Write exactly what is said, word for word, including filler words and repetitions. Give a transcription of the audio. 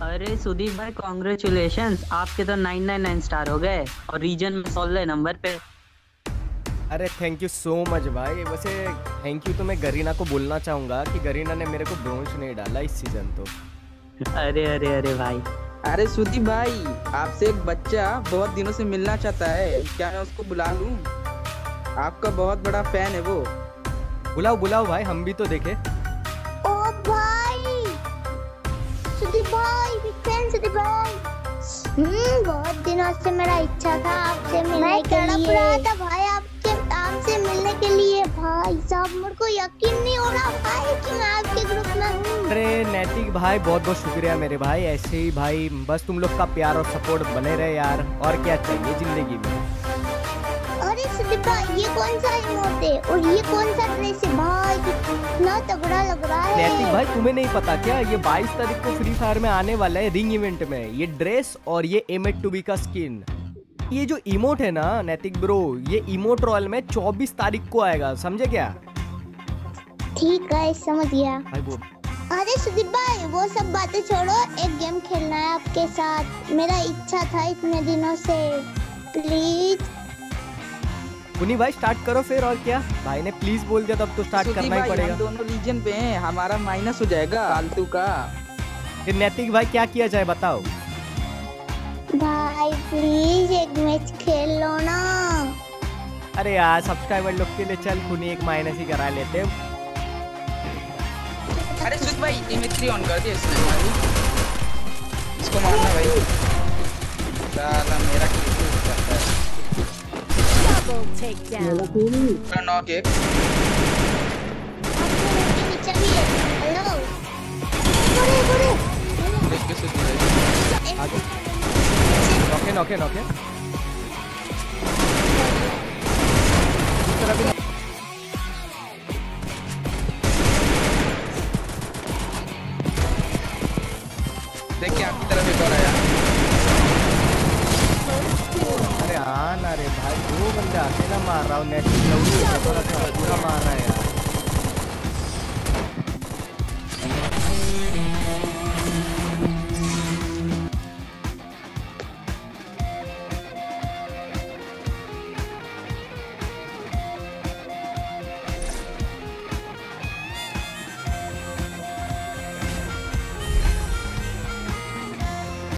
अरे सुदीप भाई कॉन्ग्रेचुलेशंस, आपके तो नाइन नाइन नाइन स्टार हो गए और रीजन में सोलह नंबर पे। अरे थैंक यू सो मच भाई। वैसे थैंक यू तो मैं गरीना को बोलना चाहूंगा कि गरीना ने मेरे को ब्रोंज नहीं डाला इस सीजन तो। अरे अरे अरे भाई। अरे सुदीप भाई, आपसे एक बच्चा बहुत दिनों से मिलना चाहता है, क्या मैं उसको बुला लूं? आपका बहुत बड़ा फैन है वो। बुलाओ बुलाओ भाई, हम भी तो देखे। ओ भाई सुदीप भाई, बिग फैन सुदीप भाई। हम्म बहुत दिनों से मेरा इच्छा था आपसे मिलने के लिए। मैं तड़प रहा था भाई आपके आपसे मिलने के लिए। भाई साहब मेरे को यकीन नहीं हो रहा भाई कि मैं आपके ग्रुप में हूँ। अरे नैतिक भाई बहुत बहुत शुक्रिया मेरे भाई। ऐसे ही भाई बस तुम लोग का प्यार और सपोर्ट बने रहे यार, और क्या चाहिए जिंदगी में। अरे सुदीप भाई ये कौन सा इमोट है और ये कौन सा ड्रेस है भाई, कितना तगड़ा लग रहा है। नैतिक भाई तुम्हें नहीं पता क्या, ये बाईस तारीख को फ्री फायर में आने वाला है रिंग इवेंट में ये ड्रेस और ये एम टू बी का स्किन। ये जो इमोट है ना नैतिक ब्रो, ये इमोट रॉयल में चौबीस तारीख को आएगा, समझे क्या? ठीक है समझ गया। भाई बोल। अरे सुदीप भाई वो सब बातें छोड़ो, एक गेम खेलना है आपके साथ, मेरा इच्छा था इतने दिनों से, प्लीज। पुनी भाई स्टार्ट करो फिर, और क्या भाई ने प्लीज बोल दिया तब तो स्टार्ट सुदीप करना ही भाई, पड़ेगा। हम दोनों रीजन पे हैं, हमारा माइनस हो जाएगा फालतू का। फिर नैतिक भाई क्या किया जाए बताओ। भाई प्लीज एक मैच खेल लो ना। अरे यार सब्सक्राइबर लोग के लिए चल पुनी एक माइनस ही करा लेते। अरे सुदीप भाई इमेट्री ऑन कर दिया इसने भाई, इसको मारना भाई। साला मेरा किल करता है। Double takedown. पूरा नॉक एक। नीचे भी है। हेलो बड़े बड़े देख के सुदीप भाई आगे नोके नोके नोके इस तरह भी। देख के आपकी तरफ एक और आया। अरे हाँ ना रे भाई, दो बंदे अकेला मार रहा हूँ, नेट पूरा मार रहा है यार।